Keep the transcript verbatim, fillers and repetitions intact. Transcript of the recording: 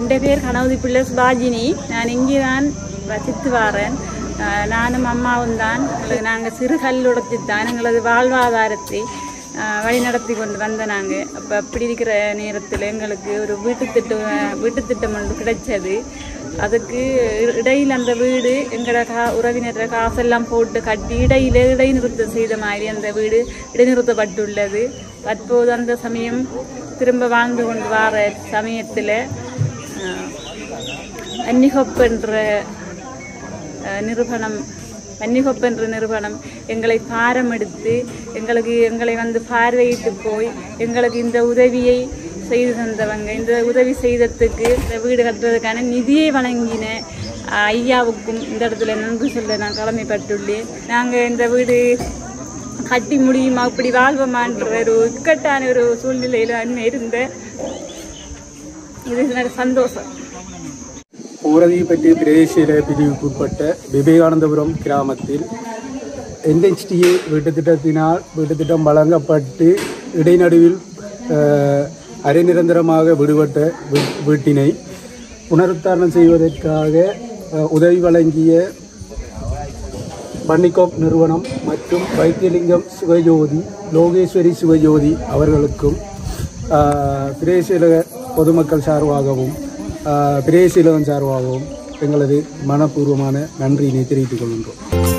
என் பேர் கணவதி பிள்ளை சுபாஜினி. நான் இங்கே தான் வசித்து வரேன். நானும் அம்மாவும் தான். நாங்கள் சிறு கல்லுடைச்சி தான் எங்களது வாழ்வாதாரத்தை வழி நடத்தி கொண்டு வந்த நாங்கள். அப்போ அப்படி இருக்கிற நேரத்தில் எங்களுக்கு ஒரு வீட்டு திட்டம் வீட்டு திட்டம் ஒன்று கிடைச்சது. அதுக்கு இடையில் அந்த வீடு எங்களோட கா உறவினர் காசெல்லாம் போட்டு கட்டி இடையில இடைநிறுத்தம் செய்த மாதிரி அந்த வீடு இடைநிறுத்தப்பட்டுள்ளது. தற்போது அந்த சமயம் திரும்ப வாழ்ந்து கொண்டு வர சமயத்தில் வன்னிகொப் என்ற நிறுவனம் வன்னிகொப் என்ற நிறுவனம் எங்களை பாரம் எடுத்து எங்களுக்கு எங்களை வந்து பார்வையிட்டு போய் எங்களுக்கு இந்த உதவியை செய்து தந்தவங்க. இந்த உதவி செய்ததுக்கு இந்த வீடு கட்டுறதுக்கான நிதியை வழங்கின ஐயாவுக்கும் இந்த இடத்துல நன்றி சொல்ல நான் கடமைப்பட்டுள்ளேன். நாங்கள் இந்த வீடு கட்டி முடியுமா அப்படி வாழ்வோமான்ற ஒரு இக்கட்டான ஒரு சூழ்நிலையில் அன்னை இருந்தேன். இது எனக்கு சந்தோஷம். ஊரதிப்பட்டி பிரதேச பிரிவுக்குட்பட்ட விவேகானந்தபுரம் கிராமத்தில் என்ஹெச்டிஏ வீட்டுத்திட்டத்தினால் வீட்டுத்திட்டம் வழங்கப்பட்டு இடைநடுவில் அரை நிரந்தரமாக விடுபட்ட வீட்டினை புனருத்தாரணம் செய்வதற்காக உதவி வழங்கிய வன்னிகொப் நிறுவனம் மற்றும் வைத்தியலிங்கம் சிவஜோதி, லோகேஸ்வரி சிவஜோதி அவர்களுக்கும் பிரதேச பொதுமக்கள் சார்பாகவும் பிரதேச சார்பாகவும் எங்களது மனப்பூர்வமான நன்றியினை தெரிவித்துக் கொள்கின்றோம்.